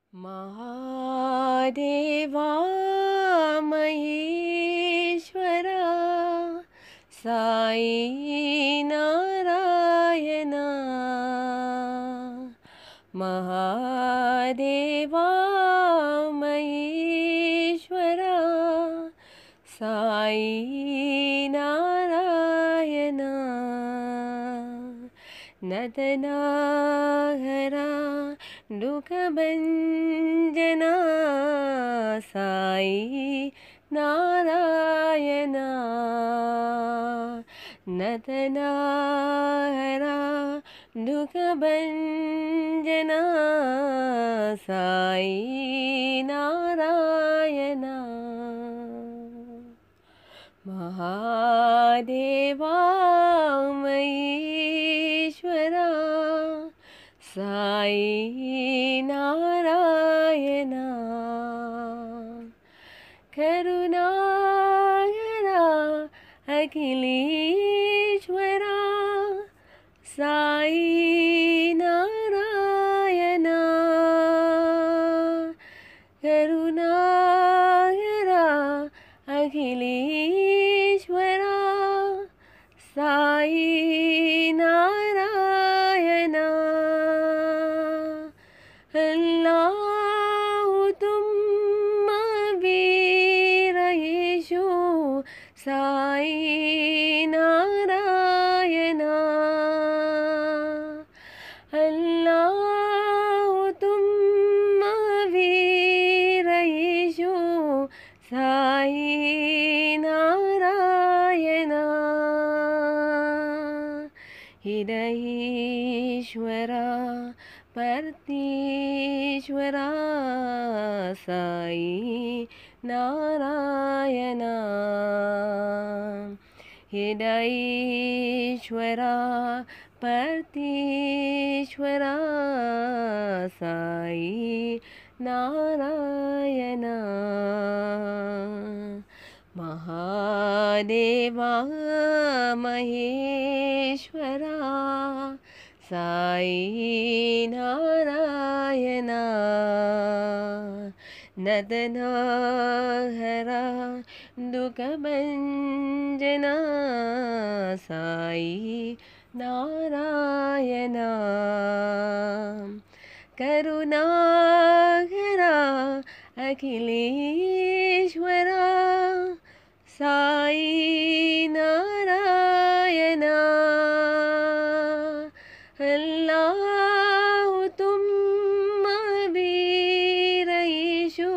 महादेवा महेश्वरा साई नारायणा महादेवा महेश्वरा साई नारायणा नतनाहरा दुःखभञ्जना साई नारायणा नतनाहरा दुःखभञ्जना साई नारायणा महादेवा महेश्वरा साई नारायणा करुणाकरा अखिलेश्वरा साई नारायणा करुणाकरा अखिलेश्वरा साई नारायणा अल्लाह तुम वीर यीशु साई नारायणा अल्लाह तुम वीर यीशु साई नारायणा हृदयेश्वरा परतीश्वरा साई नारायणा हृदयेश्वरा परतीश्वरा साई नारायणा महादेवा महेश्वरा साई नारायणा नतनाहरा दुःखभञ्जना साई नारायणा करुणाकरा अखिलेश्वरा साई नारायणा अल्लाह तुम वीर यीशु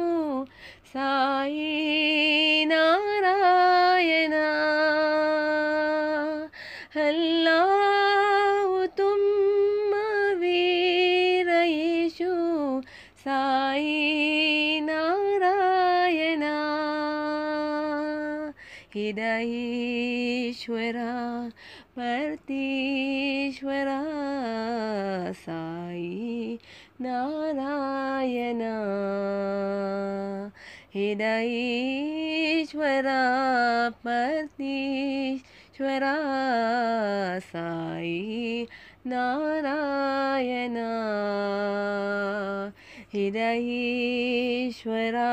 साई नारायणा अल्लाह तुम वीर यीशु साई नारायणा हृदयेश्वरा परतीश्वरा साई नारायणा हृदयेश्वरा परतीश्वरा साई नारायणा हृदयेश्वरा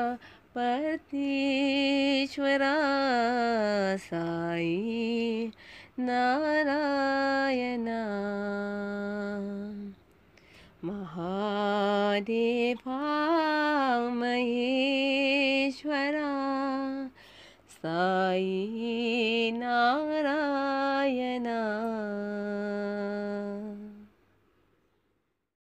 परतीश्वरा साई नारायणा महादेवा महेश्वरा साई नारायणा।